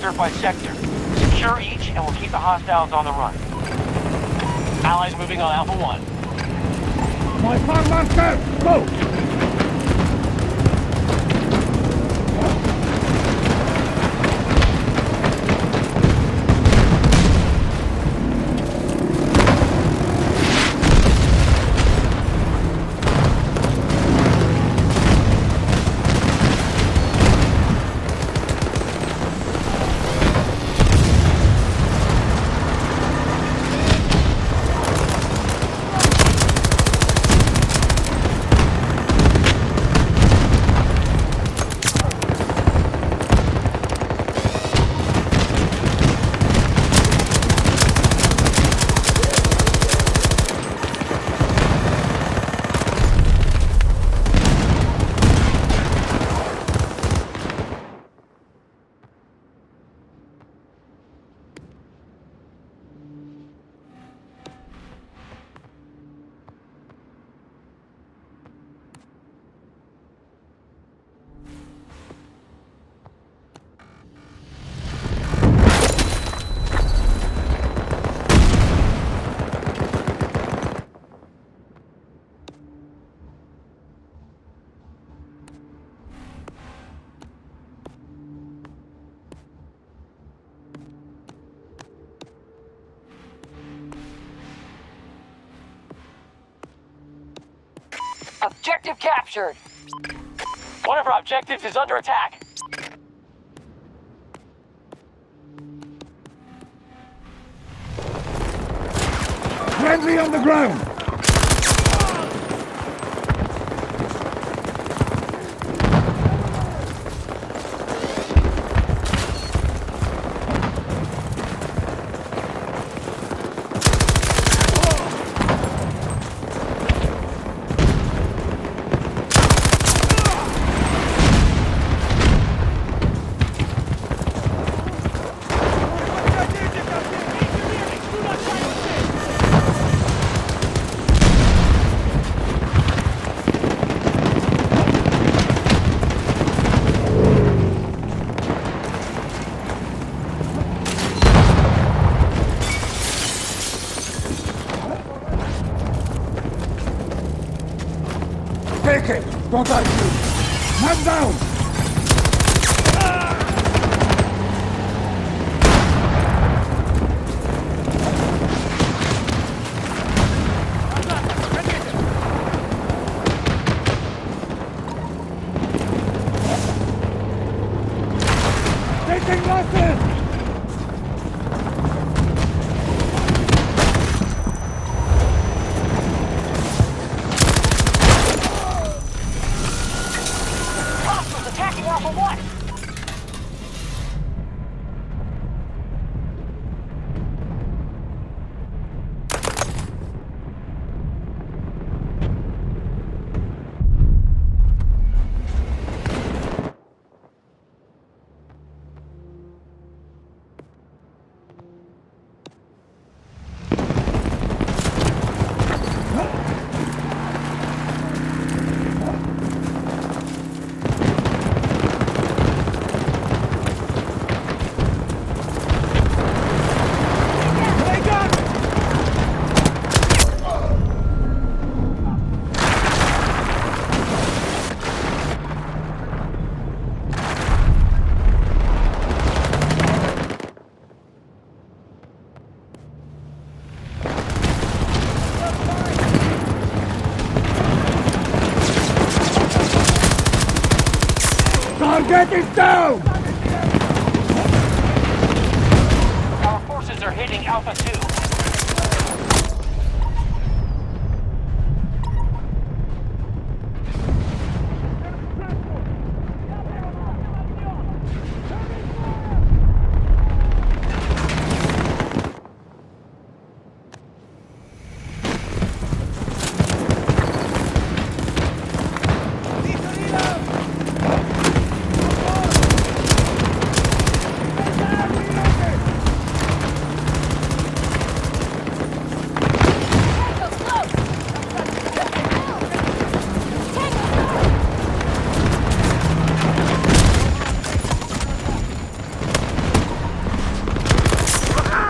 served by sector. Secure each, and we'll keep the hostiles on the run. Allies moving on Alpha 1. My farm master, go! Objective captured! One of our objectives is under attack. Friendly on the ground! Take it! Don't I shoot! Man down! Taking losses! Attacking Alpha 1! Target is down! Our forces are hitting Alpha 2.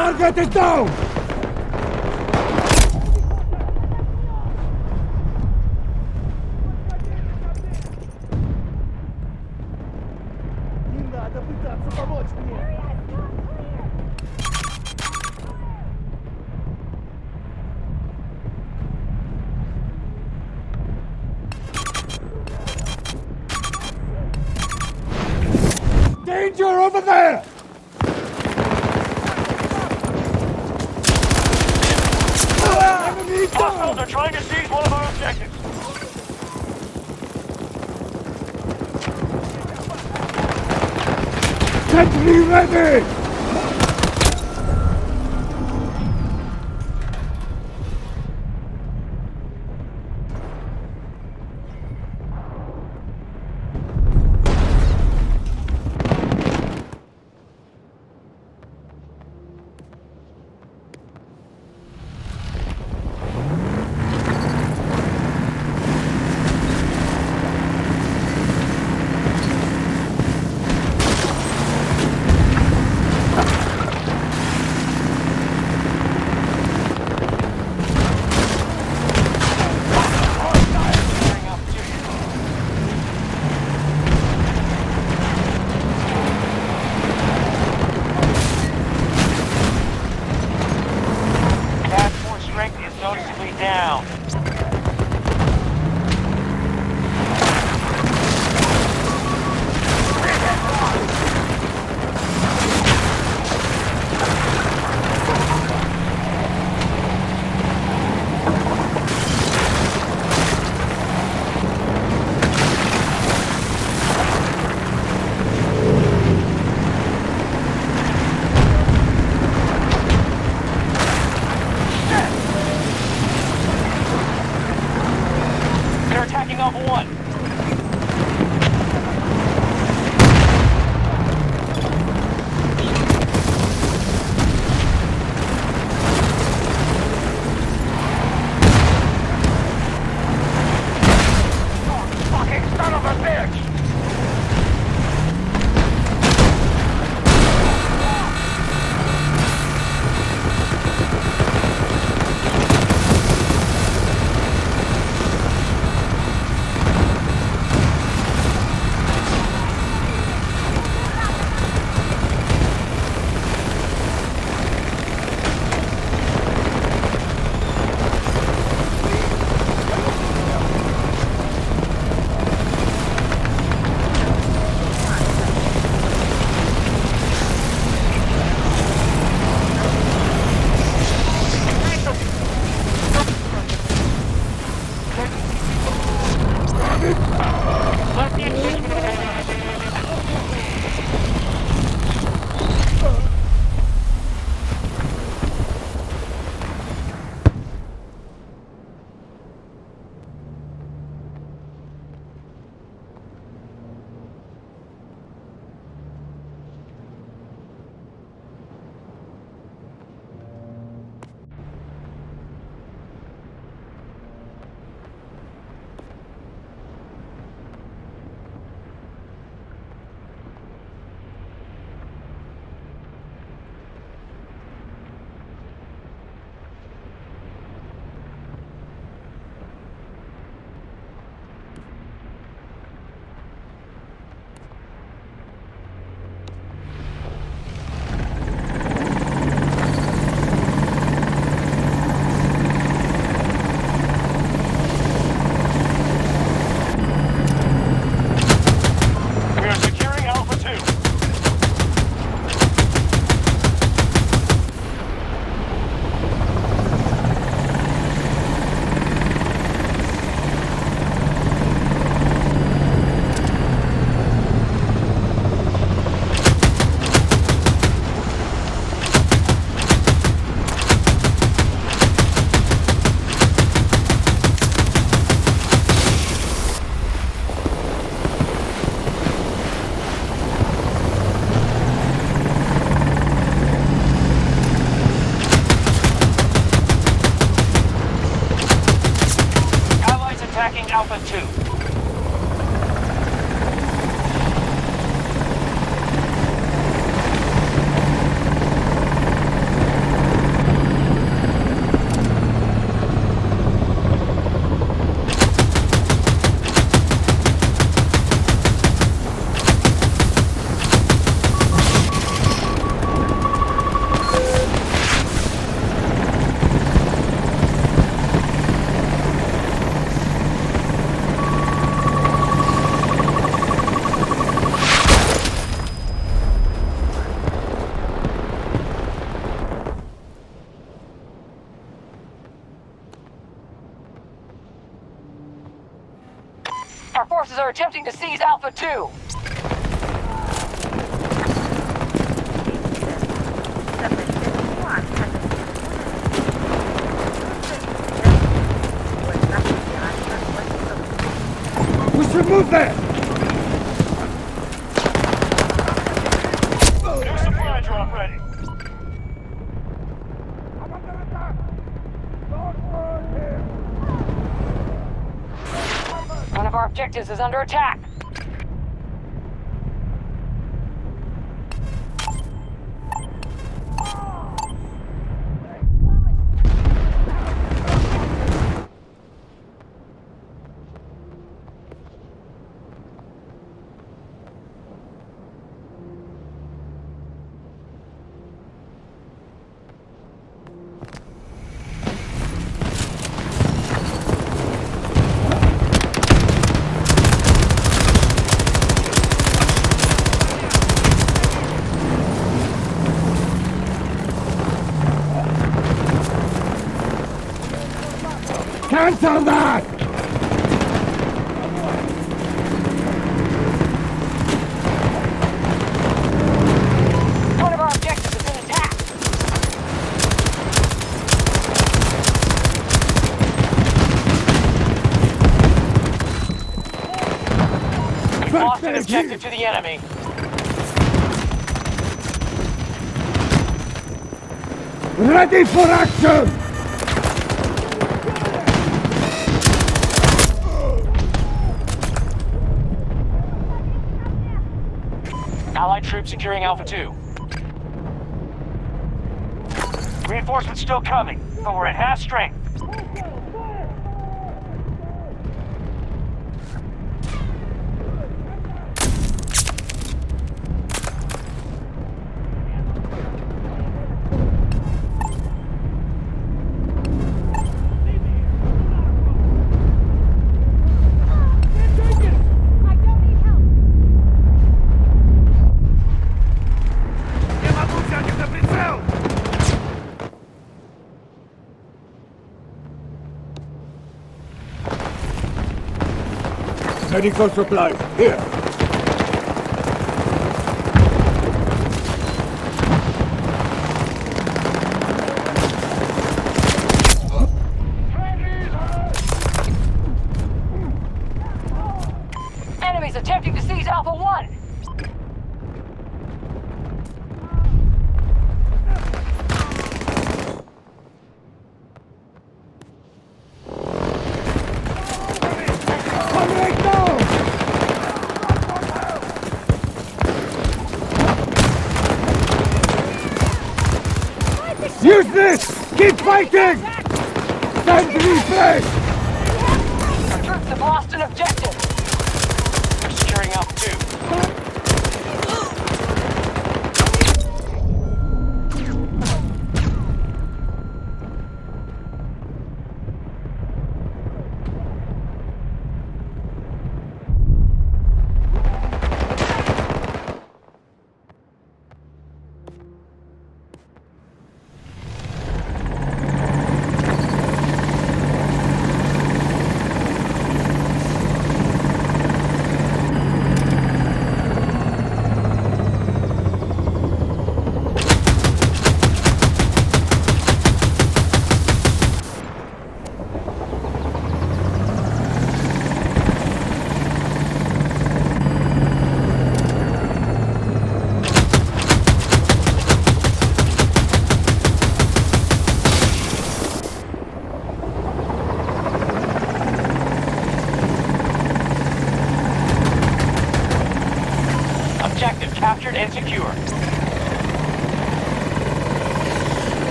Target is down! Не надо пытаться помочь мне! Danger over there! Enemy Hostiles down! are trying to seize one of our objectives. Sentry ready! forces are attempting to seize Alpha 2. We should move there! New supply drop ready. One of our objectives is under attack. Cancel that! One of our objectives is in attack. We've lost an objective to the enemy. Ready for action! Allied troops securing Alpha 2. Reinforcements still coming, but we're at half strength. Medical supplies, here! Enemies attempting to seize Alpha 1! Use this! Keep fighting! Stand refresh! Our troops have lost an objective. They're securing Alpha 2.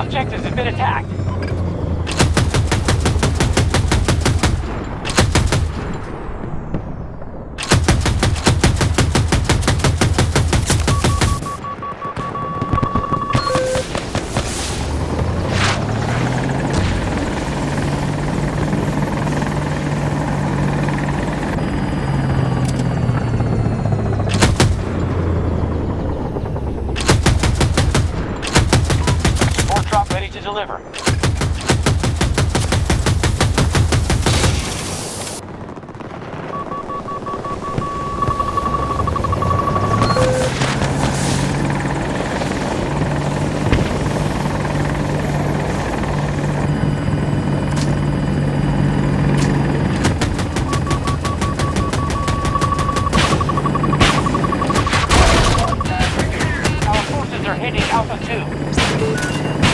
objectives have been attacked. Support drop ready to deliver. Our forces are hitting Alpha 2.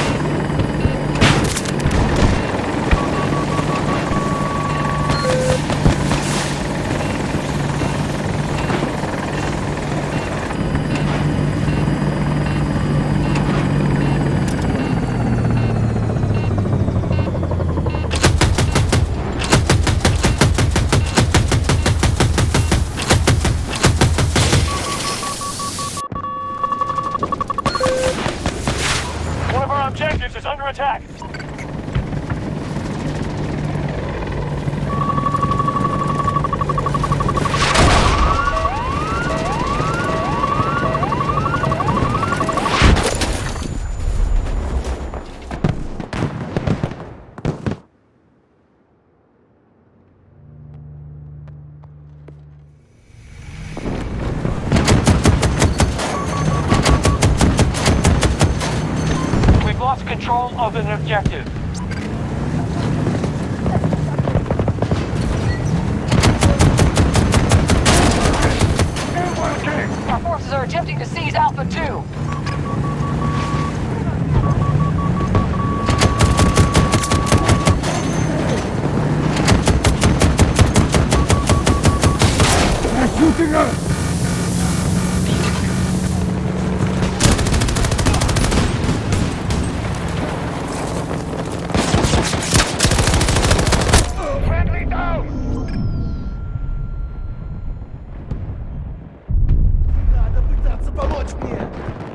One of our objectives is under attack. We've lost control of an objective. Our forces are attempting to seize Alpha 2. They're shooting us! Friendly down! Надо пытаться помочь мне!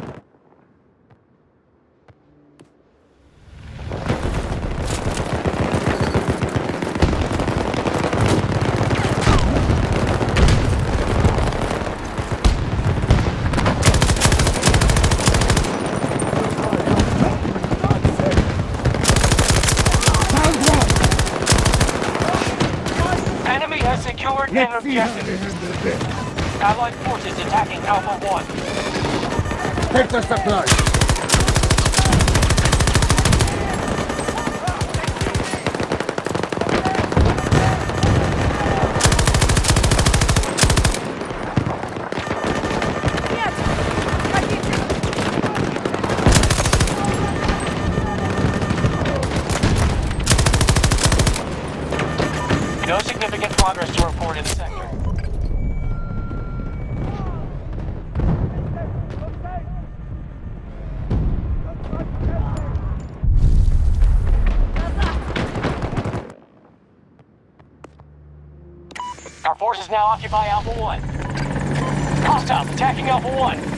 Enemy has secured an Let's see how they objective. handle this. Allied forces attacking Alpha 1. Take the supplies! No significant progress to report in the sector. Our forces now occupy Alpha 1. Hostiles attacking Alpha 1.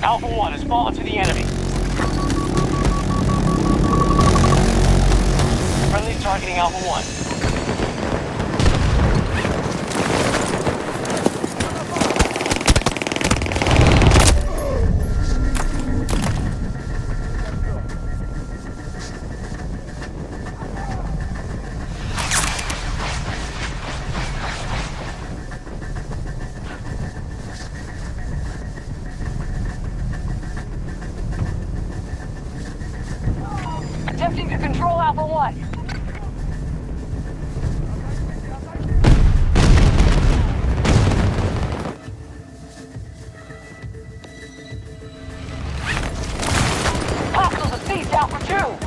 Alpha 1 has fallen to the enemy. Friendly's targeting Alpha 1. Attempting to control Alpha 1. Hostiles have seized Alpha 2.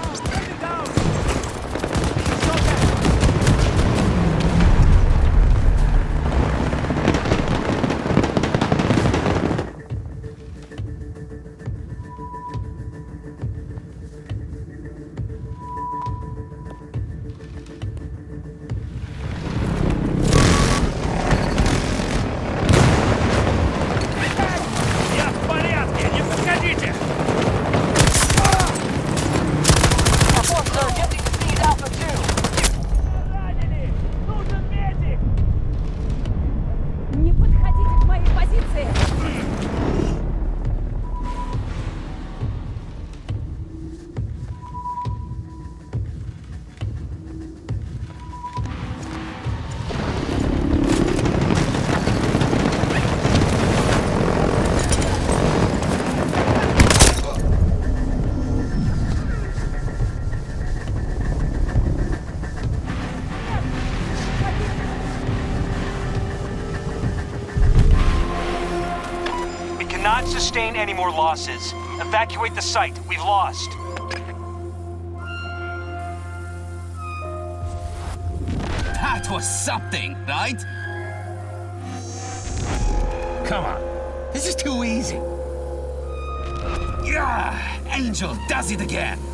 Я в порядке, не подходите! Our forces are attempting to seize Alpha 2. Ранили! Нужен медик! Не подходите к моей позиции! We cannot sustain any more losses. Evacuate the site. We've lost. That was something, right? Come on. This is too easy. Yeah, Angel does it again.